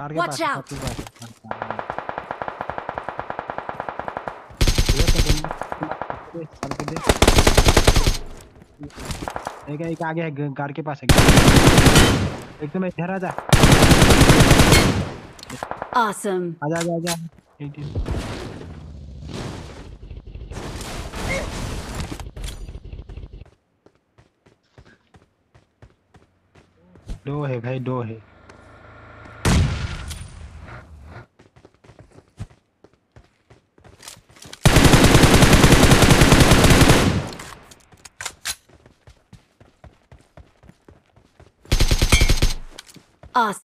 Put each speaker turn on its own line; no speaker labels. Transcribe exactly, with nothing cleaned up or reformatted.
Car के
Watch
पास
out!
आपके पास ये तो बंदा सर के दे एक एक आगे है कार के पास है एक तो मैं इधर आजा
Awesome.
आजा आजा आजा एक टीम दो है भाई दो है
Awesome.